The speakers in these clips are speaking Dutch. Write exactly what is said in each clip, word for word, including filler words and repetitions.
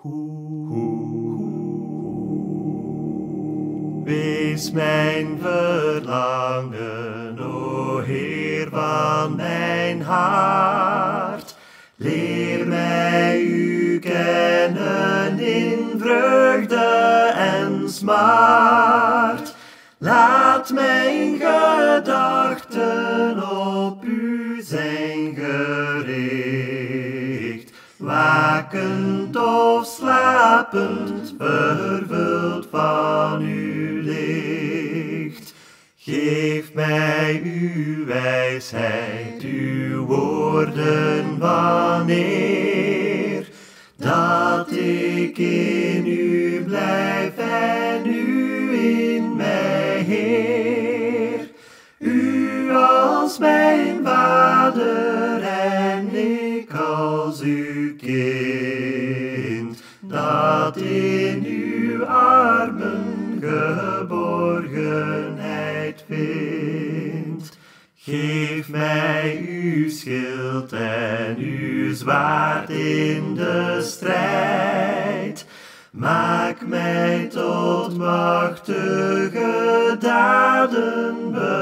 Wees mijn verlangen, o Heer van mijn hart. Leer mij u kennen in vreugde en smart. Laat mijn gedachten op u zijn gericht. Wakend of slapend, vervuld van uw licht. Geef mij uw wijsheid, uw woorden van eer, dat ik in u blijf en u in mij, Heer. U als mijn Vader en ik als uw kind, dat in uw armen geborgenheid vindt. Geef mij uw schild en uw zwaard in de strijd. Maak mij tot machtige daden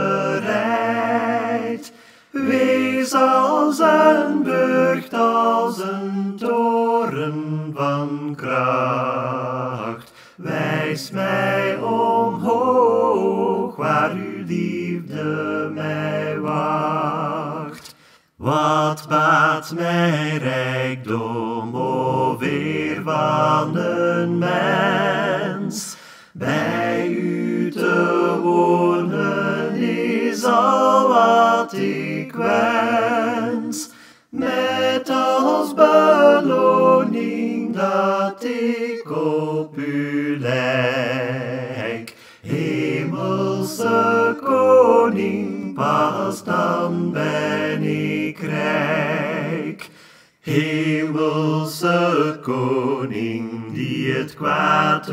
bereid. Wees als een burcht, als een toren van kracht. Wijs mij omhoog, waar uw liefde mij wacht. Wat baat mij rijkdom, o eer van een mens? Bij u te wonen is al wat ik wens. Met als beloning dat ik op u lijk. Hemelse Koning, pas dan ben ik rijk. Hemelse Koning, die het kwaad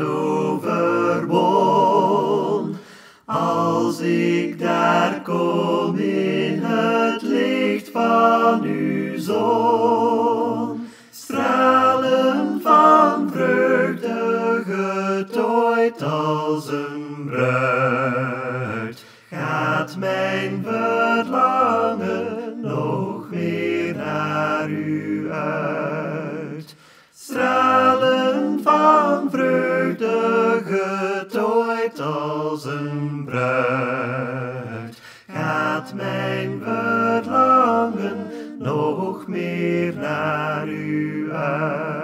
overwon. Als ik daar kom in het licht van uw zon, stralen van vreugde, getooid als een bruid, gaat mijn verlangen nog meer naar u uit. Stralen van vreugde, getooid als een bruid, gaat mijn verlangen nog meer naar u uit.